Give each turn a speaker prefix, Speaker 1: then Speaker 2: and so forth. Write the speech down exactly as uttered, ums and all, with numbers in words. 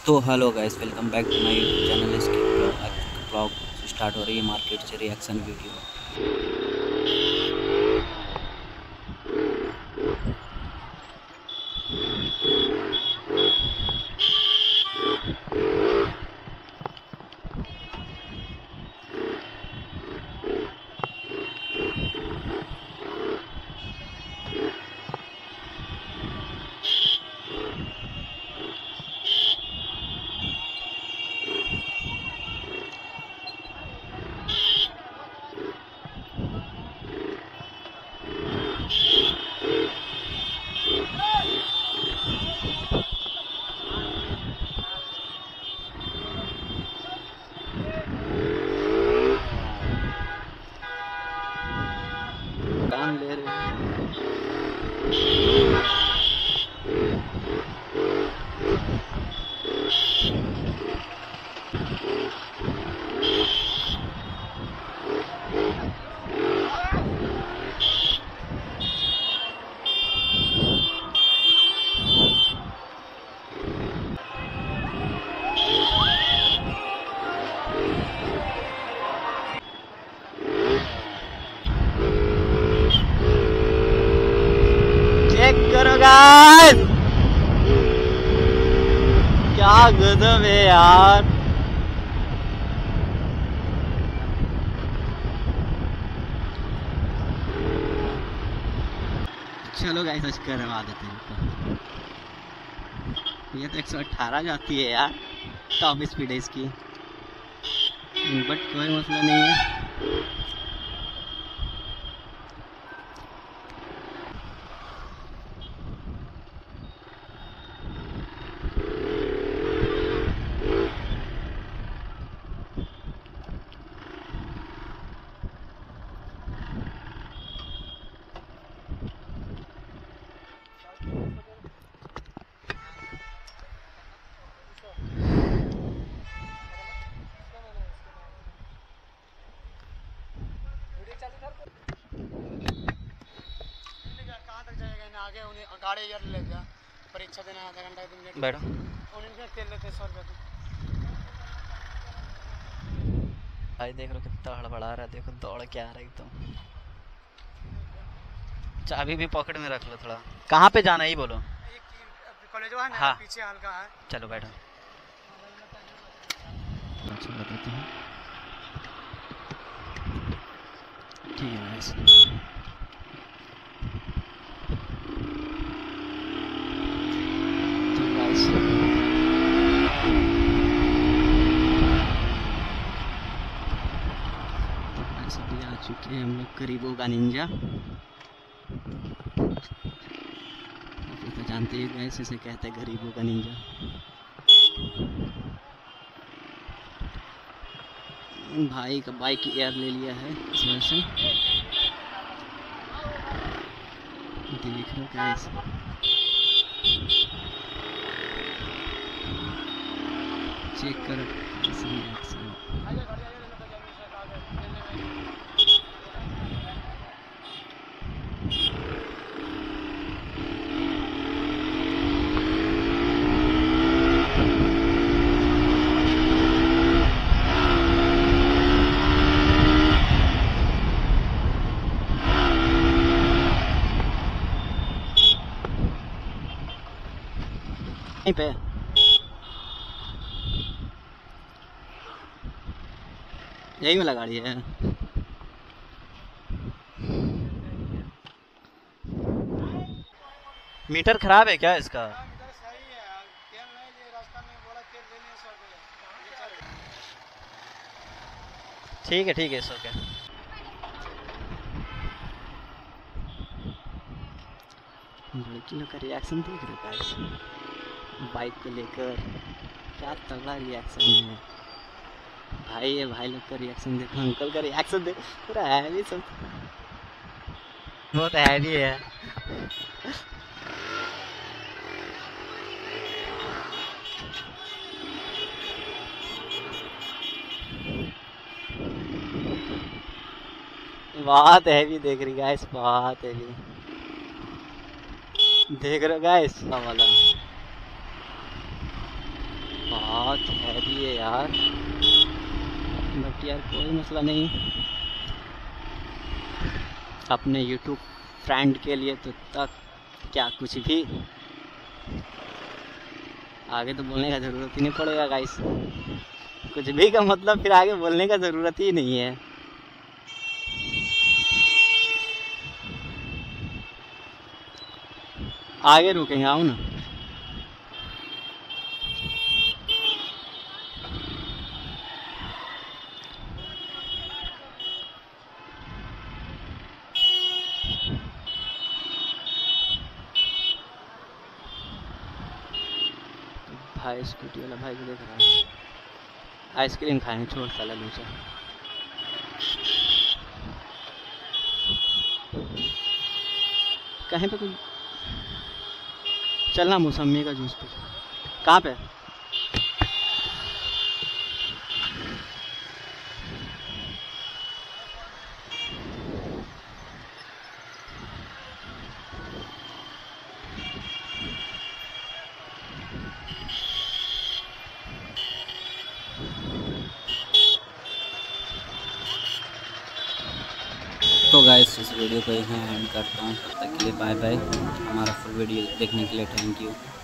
Speaker 1: तो hello guys, welcome back to my channel इसके blog. Blog start हो रही है मार्केट से रिएक्शन वीडियो। कान ले रहे हैं। चेक करो गाइस, क्या गजब है यार। चलो गाइस, आज करवा देते हैं। ये तो एक सौ अठारह जाती है यार, टॉप स्पीड है इसकी, बट कोई मसला नहीं है।
Speaker 2: कहाँ तक जाएगा इन्हें आगे उन्हें गाड़ी यार ले जा परीक्षा देना आधा घंटा तीन घंटे
Speaker 1: बैठो।
Speaker 2: उन्हें तेल लेते सौ रुपये
Speaker 1: भाई देख लो कितना हड़बड़ा रहा है, देखो दौड़ के आ रहा है एकदम। चाबी भी पॉकेट में रख लो थोड़ा। कहाँ पे जाना है ये बोलो।
Speaker 2: कॉलेज है ना,
Speaker 1: हाँ।
Speaker 2: पीछे हल्का है।
Speaker 1: चलो बैठो। अच्छा बताते हैं, ठीक है गाइस। तो गाइस तो गाइस अभी आ चुके हैं हम लोग गरीबों का निंजा। आप तो जानते ही गाइस, इसे कहते हैं गरीबों का निंजा। भाई का बाइक एयर ले लिया है इस वजह से। देख लो गाइस, चेक करो किस रिएक्शन। यहीं पे यही वाला गाड़ी है। मीटर खराब है क्या इसका? ठीक है ठीक है, इट्स ओके। लड़की लोग का रिएक्शन देख रहे हो गाइस, बाइक को लेकर क्या तगड़ा रिएक्शन है। भाई है, भाई लोग का रिएक्शन देखो, अंकल का रिएक्शन देखो, पूरा हैवी सब, बहुत हैवी है। बहुत हैवी देख रही गाइस, बहुत हैवी देख रहे हो गाइस वाला। बहुत हैवी है यार, बट यार कोई मसला नहीं, अपने यूट्यूब फ्रेंड के लिए तो तक क्या कुछ भी, आगे तो बोलने का ज़रूरत ही नहीं पड़ेगा गाइस, कुछ भी का मतलब फिर आगे बोलने का ज़रूरत ही नहीं है। आगे रुकेंगे, आओ ना। भाई स्कूटी वाला भाई को देख रहा है, आइसक्रीम खाएंगे, छोड़ साला लूचा। कहीं पे कुछ चलना, मौसमी का जूस पे। कहाँ पे?
Speaker 3: तो गाइस इस वीडियो को यहीं एंड करता हूँ, तब तक के लिए बाय बाय। हमारा फुल वीडियो देखने के लिए थैंक यू।